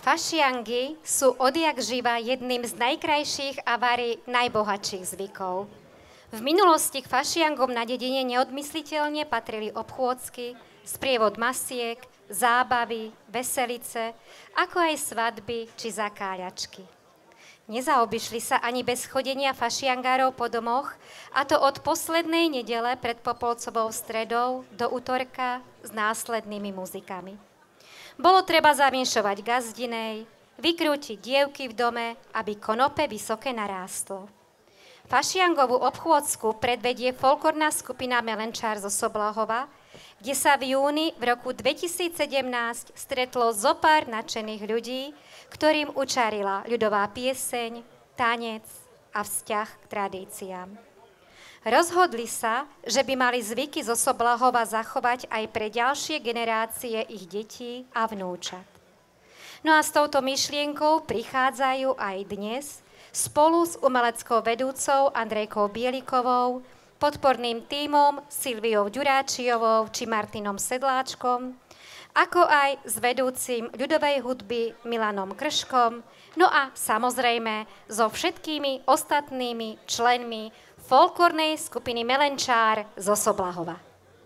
Fašiangy sú odjak živa jedným z najkrajších a vari najbohatších zvykov. V minulosti k fašiangom na dedine neodmysliteľne patrili obchôdzky, sprievod masiek, zábavy, veselice, ako aj svadby či zakáľačky. Nezaobišli sa ani bez chodenia fašiangárov po domoch, a to od poslednej nedele pred Popolcovou stredou do utorka s následnými muzikami. Bolo treba zavinšovať gazdinej, vykrútiť dievky v dome, aby konope vysoké narástlo. Fašiangovú obchôdzku predvedie folklórna skupina Melenčár zo Soblahova, kde sa v júni v roku 2017 stretlo zopár nadšených ľudí, ktorým učarila ľudová pieseň, tanec a vzťah k tradíciám. Rozhodli sa, že by mali zvyky zo Soblahova zachovať aj pre ďalšie generácie ich detí a vnúčat. No a s touto myšlienkou prichádzajú aj dnes spolu s umeleckou vedúcou Andrejkou Bielikovou, podporným tímom Silviou Ďuráčiovou či Martinom Sedláčkom, ako aj s vedúcim ľudovej hudby Milanom Krškom, no a samozrejme so všetkými ostatnými členmi folklórnej skupiny Melenčár zo Soblahova.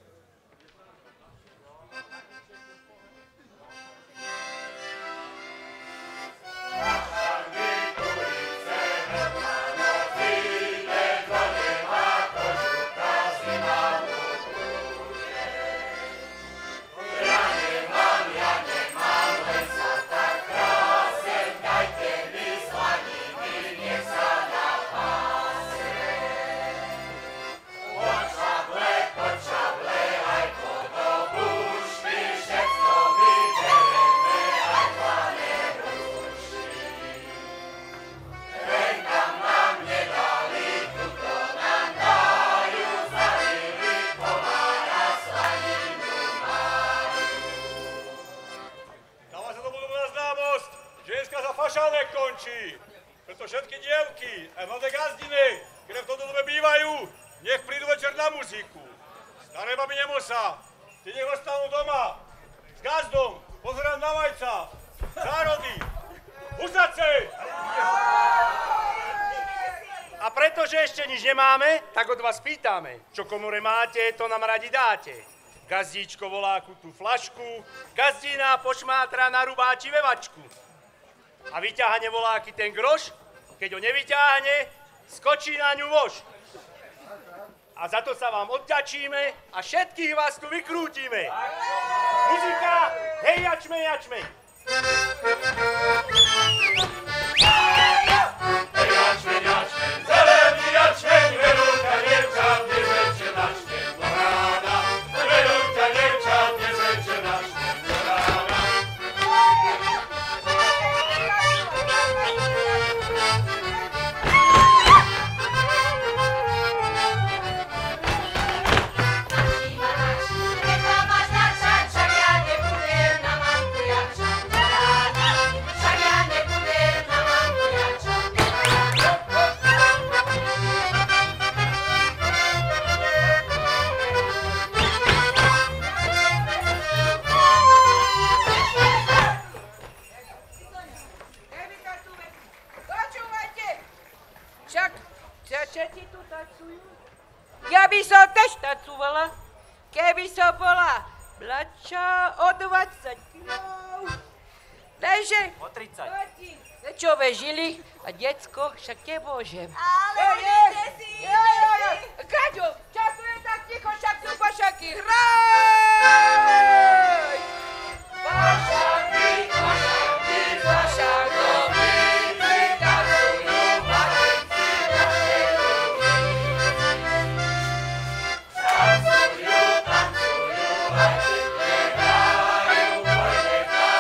Preto všetky dievky, aj mladé gazdiny, ktoré v tomto dome bývajú, nech prídu večer na muziku. Staré babi nemosa, ty nech ostanú doma, s gazdom, pozerám na vajca, zárody, husace! A pretože ešte nič nemáme, tak od vás pýtame, čo komore máte, to nám radi dáte. Gazdíčko volá tú flašku, gazdína pošmátra na rubáči vevačku. A vyťahne voláky ten groš, keď ho nevyťahne, skočí na ňu vož. A za to sa vám odďačíme a všetkých vás tu vykrútime. Muzika, hej jačme, jačme. Hej jačme, jačme, zelený jačmeň, vedúka dievčat, dnes večer načnem do rána. Vedúka dievčat, dnes večer načnem do rána. Ja by som tež tacovala, keby som bola mladšia o 20 kilov. Takže, o 30. Nečové žili a decko však nemôžem. Ale budete si, Kaďo, času je tak ticho, však sú pašaky, hraj! Pašaky, pašaky, pašakovi, vytacujú malinci naše ruky. Tancujú, tancujú, aj pekne hrajú, pojde tam,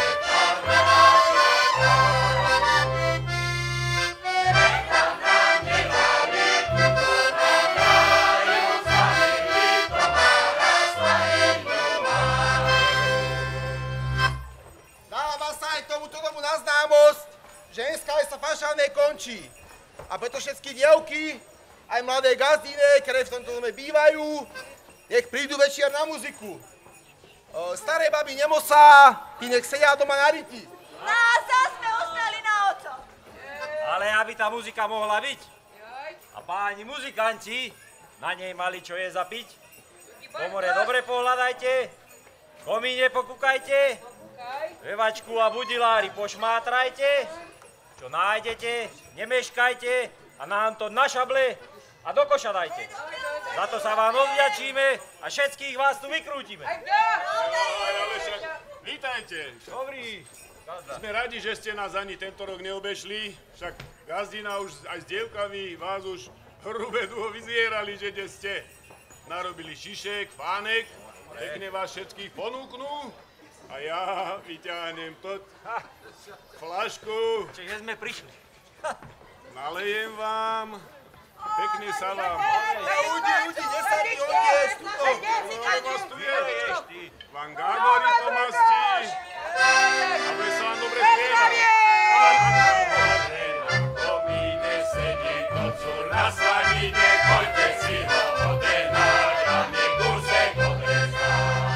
nech tam nám nedali, tuto nám dajú, zamili továra slaninu majú. Dáva sa aj tomuto domu na známosť, že dneska aj sa fašálne končí. A preto všetky dievky, aj mladé gazdine, ktoré v tomto dome bývajú, nech prídu večer na muziku. Staré babi nemosa, ty nech sedia doma na ryti. Na Ale aby tá muzika mohla byť. A páni muzikanti na nej mali čo je zapiť. V komore dobre pohľadajte, v komíne pokúkajte, vevačku a budilári pošmátrajte. Čo nájdete, nemeškajte a nám to na šable a do koša dajte. Za to sa vám odvďačíme a všetkých vás tu vykrútime. Ale však, vítajte. Dobrý. Sme radi, že ste nás ani tento rok neobešli, však gazdina už aj s dievkami vás už hrubé dlho vyzierali, že kde ste. Narobili šišek, fánek, pekne vás všetkých ponúknú a ja vyťahnem flašku. Čiže sme prišli. Nalejem vám, pekne sa vám. Udi, nesadí, odješ, tuto. Vám Gábori to mastí, aby sa vám dobre spieva. Komíne sedí kocúr na slanine, choďte si ho odenať a mne kúsek odrezá.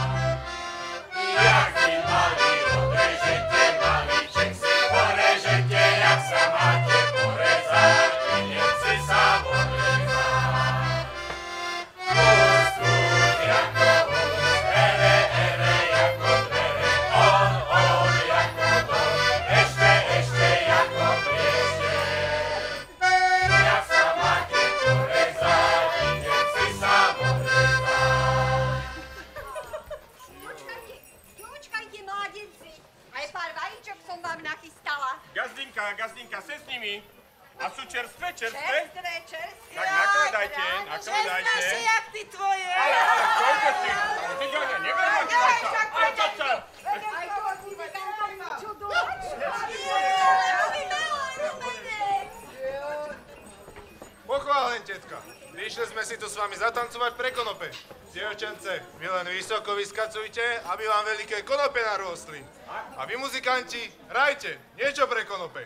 Jak vy malý odrežete, malíček si porežete, jak sa máte porezať, idem si sa odrezať. Kústuk jako hus, ere jako dvere, on jako dom, ešte jako priešte. Jak sa máte porezať, idem si sa odrezať. Počkajte, mládenci, aj pár vajíčok som vám nachystala. Gazdinka, se s nimi. A sú čerstvé? Čerstvé. Tak nakladajte. Čerstvé, jak ty tvoje. Ale koľko si? Ty Gáňa, nevermať sa. Aj to si vykážem čudovač. Pochválen, tetka. Prišli sme si tu s vami zatancovať pre konope. Dievčence, vy len vysoko vyskacujte, aby vám veľké konope narôstli. A vy, muzikanti, hrajte niečo pre konope.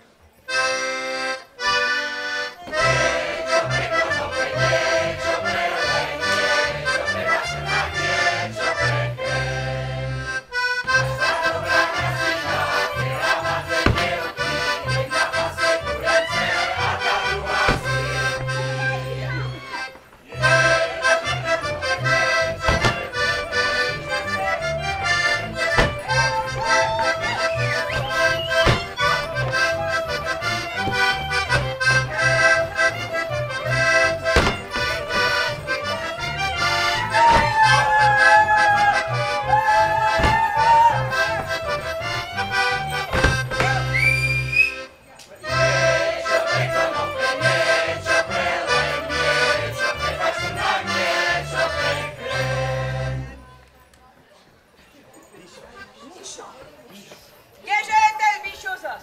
Kdeže je ten Mišo zas?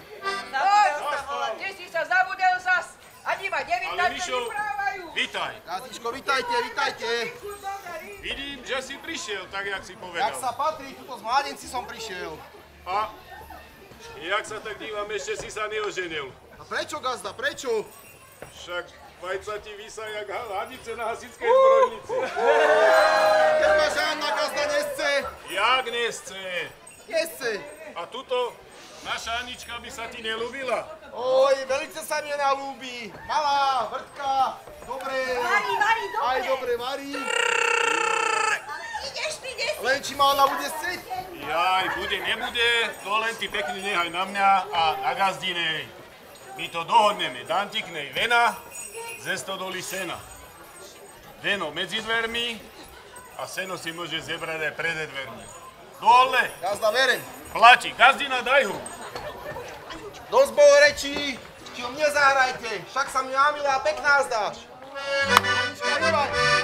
Kde si sa zabudel zas? Ani ma Ale Mišo, nevyprávajú. vítaj. Gazdíčko, vitajte. Vidím, že si prišiel, tak jak si povedal. Jak sa patrí, tuto z mládenci som prišiel. A jak sa tak dívam, ešte si sa neoženil. A prečo, gazda, prečo? Však vajca ti vysa jak hadice na hasičskej zbrojnici. Keď ma žádna gazda nesce. Jak nesce? Nesce. A tuto naša Anička by sa ti nelúbila? Oj, velice sa mi nalúbi. Malá, vrtka, dobre. Varí, dobre. Aj dobre varí. Ale ideš ty, kde si? Len či ma ona bude sceť. Jaj, bude, nebude, to len ty pekne nehaj na mňa a na gazdinej. My to dohodneme, dám ti k nej vena, ze stodoly sena. Veno medzi dvermi a seno si môže zebrať aj pred dvermi. Dole, Gazda, verem. platí, gazdina daj ho. Dosť bolo rečí, či o mne zahrajte, však sa mi milá pekná zdáš. Anička, hýbaj.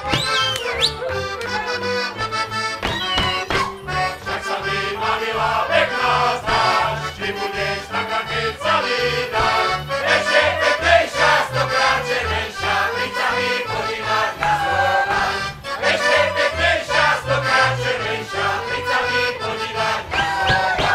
Však sa mi milá pekná zdáš, či budeš taká keď celý dáš. Ešte peknejšia, stokrát červenšia, príď sa mi podívať na slova. Ešte peknejšia, stokrát červenšia, príď sa mi podívať na slova.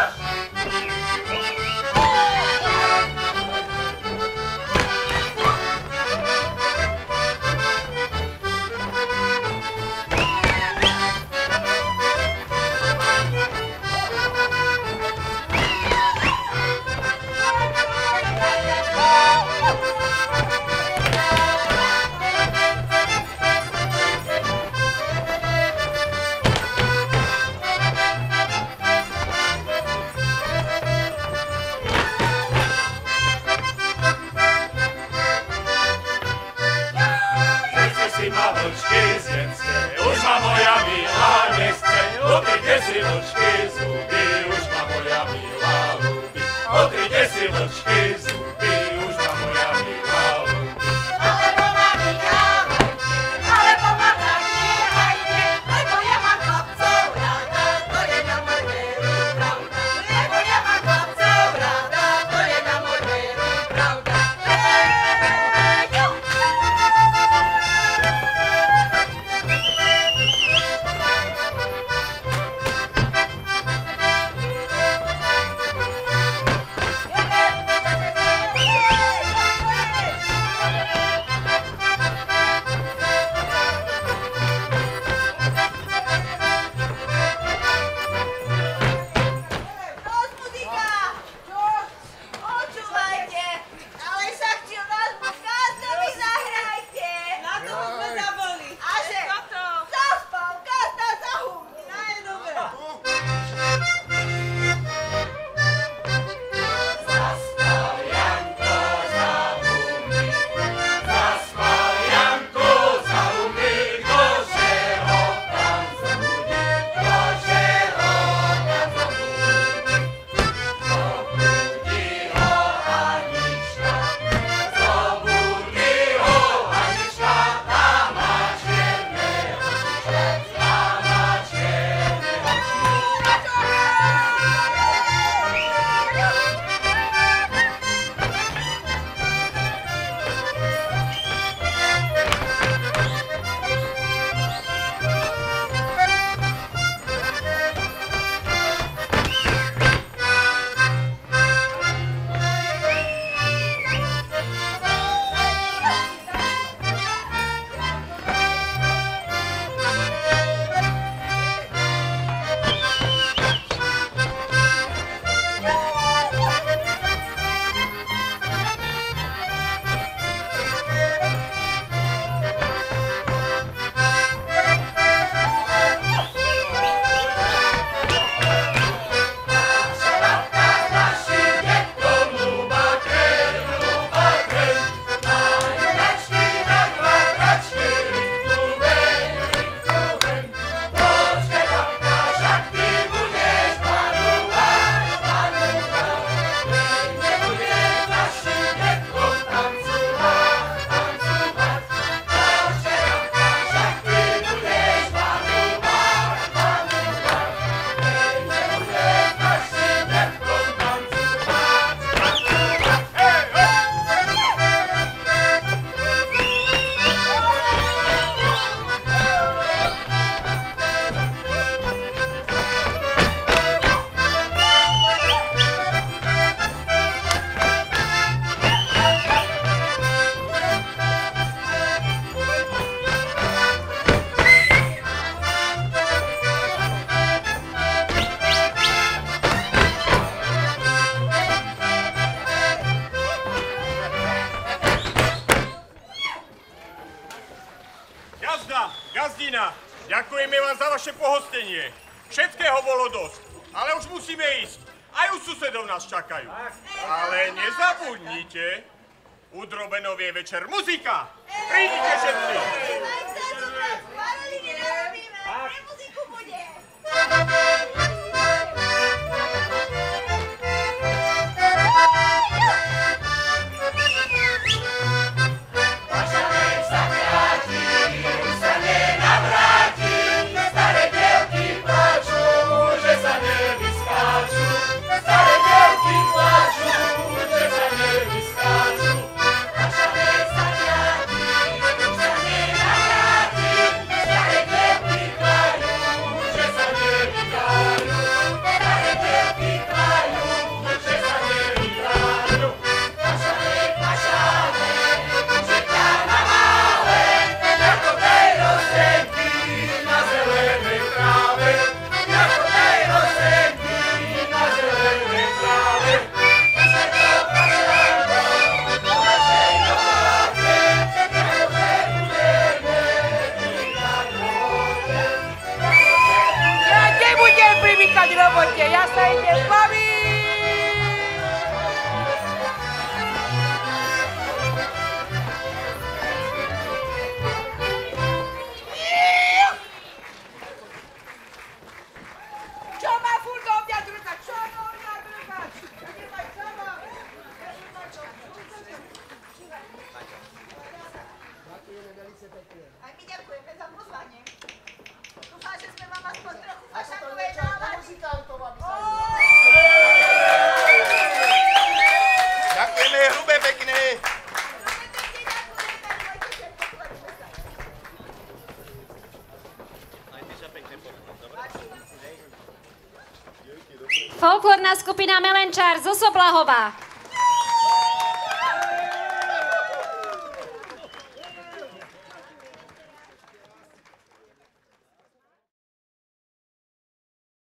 vám za vaše pohostenie. Všetkého bolo dosť, ale už musíme ísť. Aj u susedov nás čakajú. Ale nezabudnite, u Drobenov je večer muzika. Prídite všetci. Aj sa dobré, vareliny narobíme, pre muziku bude. Ja sa idem baviť! Čo má furt do mňa drkať? Čo do mňa drkať? Aj my ďakujeme za pozvanie. Dúfam, že sme vám aspoň trochu fašankovej nálady. Ďakujeme, hrubé pekné. Folklórna skupina Melenčár zo Soblahova.